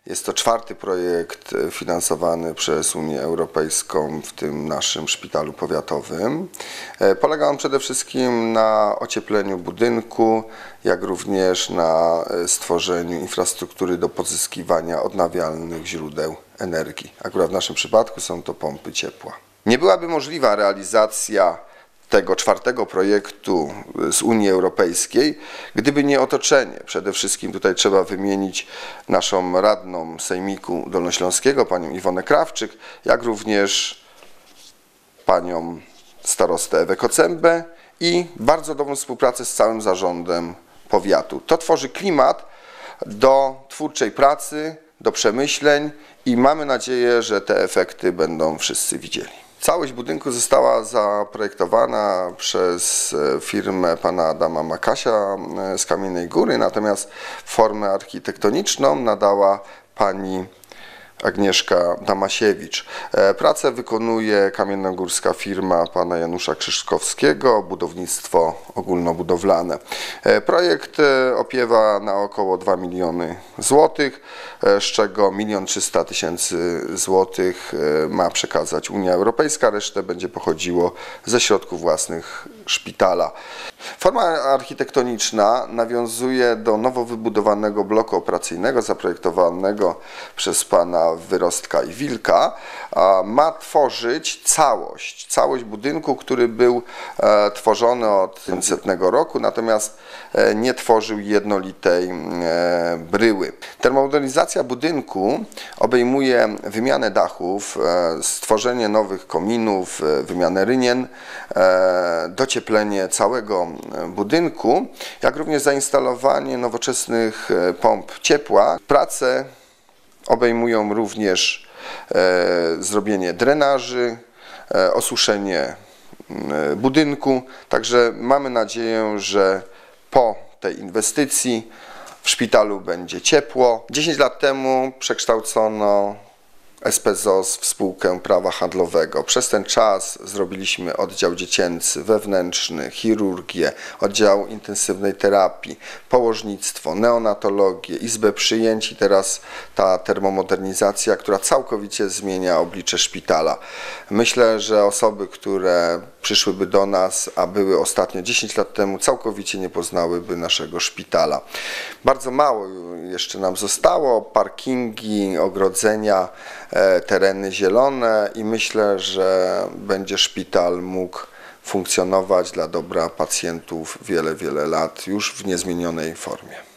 Jest to czwarty projekt finansowany przez Unię Europejską w tym naszym szpitalu powiatowym. Polega on przede wszystkim na ociepleniu budynku, jak również na stworzeniu infrastruktury do pozyskiwania odnawialnych źródeł energii. Akurat w naszym przypadku są to pompy ciepła. Nie byłaby możliwa realizacja tego czwartego projektu z Unii Europejskiej, gdyby nie otoczenie. Przede wszystkim tutaj trzeba wymienić naszą radną Sejmiku Dolnośląskiego, panią Iwonę Krawczyk, jak również panią starostę Ewę Kocembę i bardzo dobrą współpracę z całym zarządem powiatu. To tworzy klimat do twórczej pracy, do przemyśleń i mamy nadzieję, że te efekty będą wszyscy widzieli. Całość budynku została zaprojektowana przez firmę pana Adama Makasia z Kamiennej Góry, natomiast formę architektoniczną nadała pani Agnieszka Damasiewicz. Pracę wykonuje kamiennogórska firma pana Janusza Krzyżkowskiego, budownictwo ogólnobudowlane. Projekt opiewa na około 2 miliony złotych, z czego 1 300 000 złotych ma przekazać Unia Europejska, resztę będzie pochodziło ze środków własnych szpitala. Forma architektoniczna nawiązuje do nowo wybudowanego bloku operacyjnego zaprojektowanego przez pana Wyrostka i Wilka. Ma tworzyć całość budynku, który był tworzony od 500 roku, natomiast nie tworzył jednolitej bryły. Termomodernizacja budynku obejmuje wymianę dachów, stworzenie nowych kominów, wymianę rynien, docieplenie całego budynku, jak również zainstalowanie nowoczesnych pomp ciepła. Prace obejmują również zrobienie drenaży, osuszenie budynku, także mamy nadzieję, że po tej inwestycji w szpitalu będzie ciepło. 10 lat temu przekształcono SPZOZ w spółkę prawa handlowego. Przez ten czas zrobiliśmy oddział dziecięcy, wewnętrzny, chirurgię, oddział intensywnej terapii, położnictwo, neonatologię, izbę przyjęć i teraz ta termomodernizacja, która całkowicie zmienia oblicze szpitala. Myślę, że osoby, które przyszłyby do nas, a były ostatnio 10 lat temu, całkowicie nie poznałyby naszego szpitala. Bardzo mało jeszcze nam zostało, parkingi, ogrodzenia, tereny zielone i myślę, że będzie szpital mógł funkcjonować dla dobra pacjentów wiele lat już w niezmienionej formie.